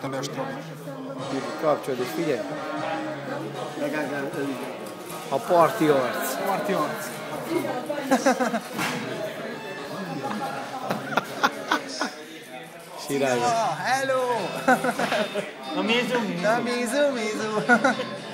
a löstrobi. Kapcsolod és figyelj! A parti arc. Parti arc. Sirály. Hello! Na mizu. Na mizu.